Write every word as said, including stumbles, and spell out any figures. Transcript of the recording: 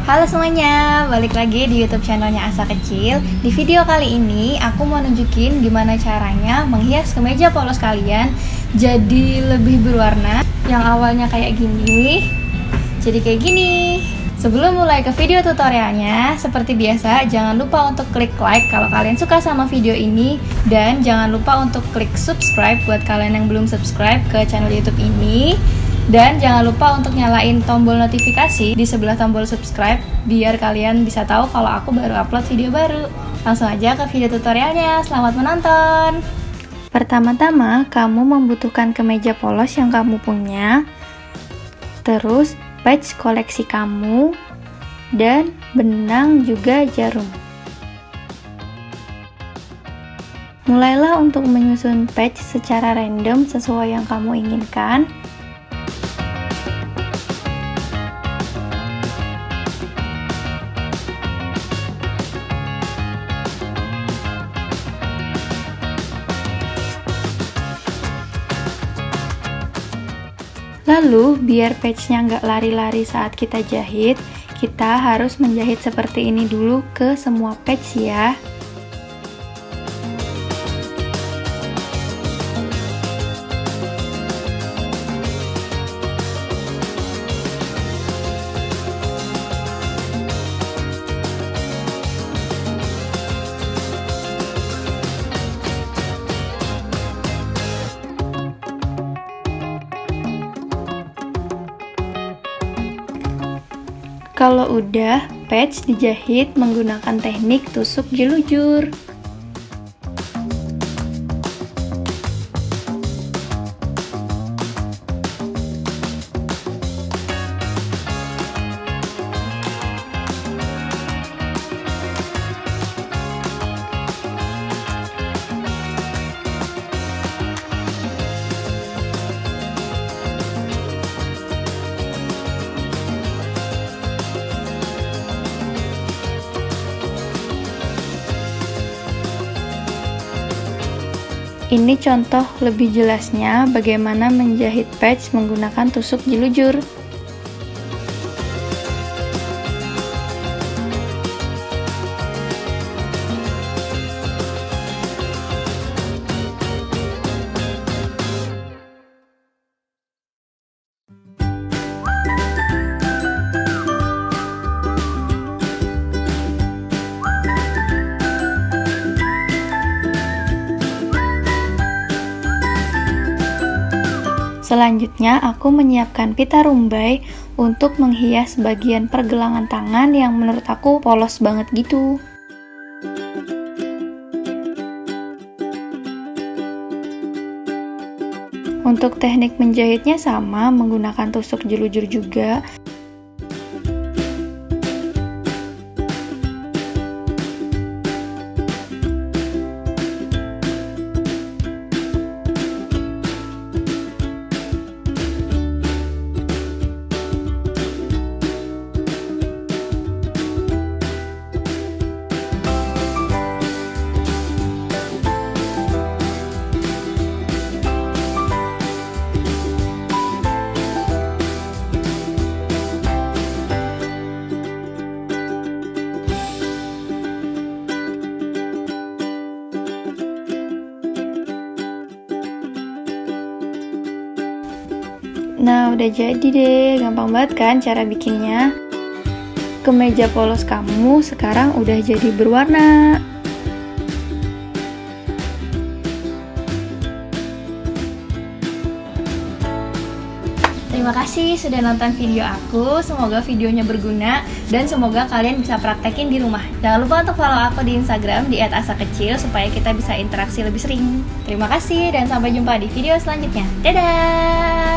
Halo semuanya, balik lagi di YouTube channelnya Asa Kecil. Di video kali ini aku mau nunjukin gimana caranya menghias kemeja polos kalian jadi lebih berwarna. Yang awalnya kayak gini, jadi kayak gini. Sebelum mulai ke video tutorialnya, seperti biasa jangan lupa untuk klik like kalau kalian suka sama video ini. Dan jangan lupa untuk klik subscribe buat kalian yang belum subscribe ke channel YouTube ini. Dan jangan lupa untuk nyalain tombol notifikasi di sebelah tombol subscribe biar kalian bisa tahu kalau aku baru upload video baru. Langsung aja ke video tutorialnya, selamat menonton! Pertama-tama, kamu membutuhkan kemeja polos yang kamu punya, terus patch koleksi kamu, dan benang juga jarum. Mulailah untuk menyusun patch secara random sesuai yang kamu inginkan. Lalu, biar patchnya nggak lari-lari saat kita jahit, kita harus menjahit seperti ini dulu ke semua patch ya. Kalau udah, patch dijahit menggunakan teknik tusuk jelujur. Ini contoh lebih jelasnya bagaimana menjahit patch menggunakan tusuk jelujur. Selanjutnya, aku menyiapkan pita rumbai untuk menghias bagian pergelangan tangan yang menurut aku polos banget gitu. Untuk teknik menjahitnya sama, menggunakan tusuk jelujur juga. Nah, udah jadi deh, gampang banget kan cara bikinnya. Kemeja polos kamu sekarang udah jadi berwarna. Terima kasih sudah nonton video aku, semoga videonya berguna dan semoga kalian bisa praktekin di rumah. Jangan lupa untuk follow aku di Instagram di et asa kecil supaya kita bisa interaksi lebih sering. Terima kasih dan sampai jumpa di video selanjutnya. Dadah!